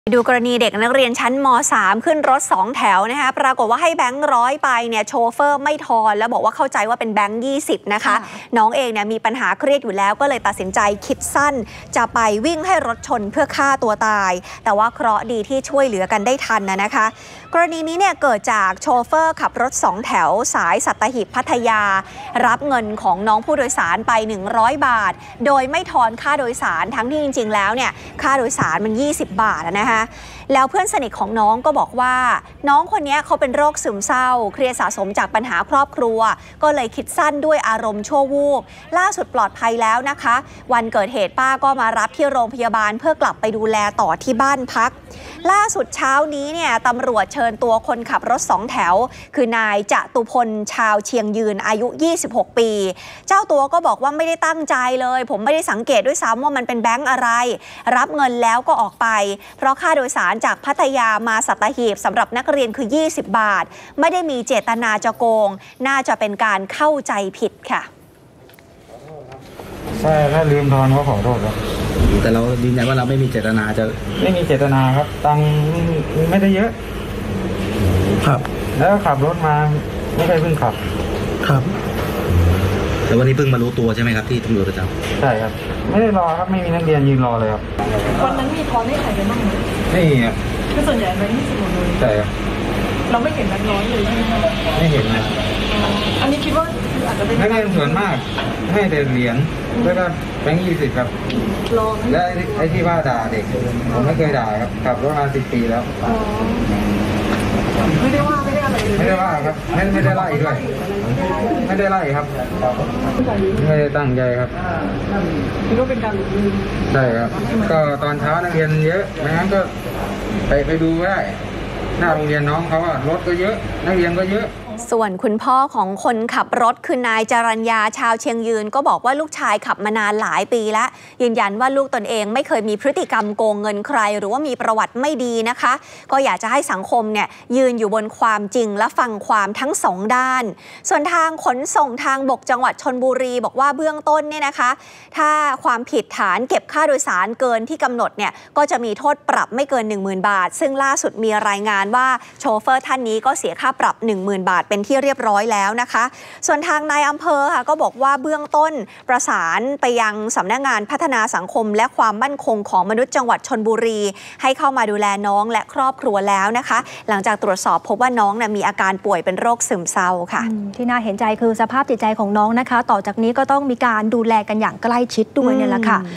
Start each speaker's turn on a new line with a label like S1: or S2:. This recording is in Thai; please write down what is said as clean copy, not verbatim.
S1: ดูกรณีเด็กนักเรียนชั้นม.3 ขึ้นรถ2แถวนะคะปรากฏว่าให้แบงค์100ไปเนี่ยโชเฟอร์ไม่ทอนแล้วบอกว่าเข้าใจว่าเป็นแบงค์20นะคะน้องเองเนี่ยมีปัญหาเครียดอยู่แล้วก็เลยตัดสินใจคิดสั้นจะไปวิ่งให้รถชนเพื่อฆ่าตัวตายแต่ว่าเคราะห์ดีที่ช่วยเหลือกันได้ทันนะคะกรณีนี้เนี่ยเกิดจากโชเฟอร์ขับรถ2แถวสายสัตหีบพัทยารับเงินของน้องผู้โดยสารไป100 บาทโดยไม่ทอนค่าโดยสารทั้งที่จริงๆแล้วเนี่ยค่าโดยสารมัน20 บาทนะคะแล้วเพื่อนสนิทของน้องก็บอกว่าน้องคนนี้เขาเป็นโรคซึมเศร้าเครียดสะสมจากปัญหาครอบครัวก็เลยคิดสั้นด้วยอารมณ์ชั่ววูบล่าสุดปลอดภัยแล้วนะคะวันเกิดเหตุป้าก็มารับที่โรงพยาบาลเพื่อกลับไปดูแลต่อที่บ้านพักล่าสุดเช้านี้เนี่ยตำรวจเชิญตัวคนขับรถ2แถวคือนายจตุพลชาวเชียงยืนอายุ26 ปีเจ้าตัวก็บอกว่าไม่ได้ตั้งใจเลยผมไม่ได้สังเกตด้วยซ้ำว่ามันเป็นแบงค์อะไรรับเงินแล้วก็ออกไปเพราะค่าโดยสารจากพัทยามาสัตหีบสำหรับนักเรียนคือ20 บาทไม่ได้มีเจตนาจะโกงน่าจะเป็นการเข้าใจผิดค่ะ
S2: ใช่ถ้าลืมทอนก็ขอโทษครับ
S3: แต่เรายืนยันว่าเราไม่มีเจตนาจะ
S2: ไม่มีเจตนาครับตังค์ไม่ได้เยอะ
S3: ครับ
S2: แล้วขับรถมาไม่เคยเพิ่งขับ
S3: ครับแต่วันนี้เพิ่งมารู้ตัวใช่ไหมครับที่ตำรวจจับ
S2: ใช่ครับไม่ได้รอครับไม่มีนักเรียนยืนรอเลยครับ
S4: วันนั้นมีทอนให้ใครกันบ้างไหม
S2: ไม่ครับ
S4: คือส่วนใหญ่แบงค์20หมดเลย
S2: ใช่ครับ
S4: เราไม่เห็นแบงค์100เลยใช่ไหมครับ
S2: ไม่เห็นนะ
S4: อันนี้คิดว่าอาจจะเป็น
S2: นักเรียนส่วนมากให้แต่เหรียญแล้วก็แบงค์20ครับและไอ้ที่ว่าด่าเด็กผมไม่เคยด่าครับขับรถมา10 ปีแล้ว
S4: ไม่ได้ว่าไม่ได้อะไรเลย
S2: ไม่ได้ว่าครับไม่ได้ไล่ด้วยไม่ได้ไล่ครับไม่ได้ตั้งใจครับ
S4: คิดว่าเป็นการหลุดมือ
S2: ใช่ครับก็ตอนเช้านักเรียนเยอะไม่งั้นก็ไปดูได้หน้าโรงเรียนน้องเขาว่ารถก็เยอะนักเรียนก็เยอะ
S1: ส่วนคุณพ่อของคนขับรถคือนายจรัญญาชาวเชียงยืนก็บอกว่าลูกชายขับมานานหลายปีแล้วยืนยันว่าลูกตนเองไม่เคยมีพฤติกรรมโกงเงินใครหรือว่ามีประวัติไม่ดีนะคะก็อยากจะให้สังคมเนี่ยยืนอยู่บนความจริงและฟังความทั้ง2 ด้านส่วนทางขนส่งทางบกจังหวัดชลบุรีบอกว่าเบื้องต้นเนี่ยนะคะถ้าความผิดฐานเก็บค่าโดยสารเกินที่กำหนดเนี่ยก็จะมีโทษปรับไม่เกิน 10,000 บาทซึ่งล่าสุดมีรายงานว่าโชเฟอร์ท่านนี้ก็เสียค่าปรับ 10,000 บาทเป็นที่เรียบร้อยแล้วนะคะส่วนทางนายอำเภอค่ะก็บอกว่าเบื้องต้นประสานไปยังสำนักงานพัฒนาสังคมและความมั่นคงของมนุษย์จังหวัดชลบุรีให้เข้ามาดูแลน้องและครอบครัวแล้วนะคะหลังจากตรวจสอบพบว่าน้องมีอาการป่วยเป็นโรคซึมเศร้าค่ะ
S5: ที่น่าเห็นใจคือสภาพจิตใจของน้องนะคะต่อจากนี้ก็ต้องมีการดูแลกันอย่างใกล้ชิดด้วยเนี่ยแหละค่ะ